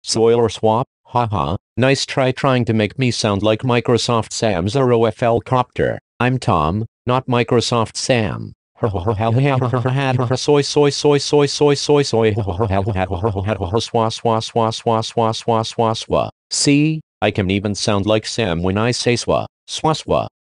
Soiler swap, haha. Nice try trying to make me sound like Microsoft Sam's ROFL copter. I'm Tom, not Microsoft Sam. Soy soy soy soy soy soy soy swa swa swa swa swa swa swa swa. See, I can even sound like Sam when I say swa swa.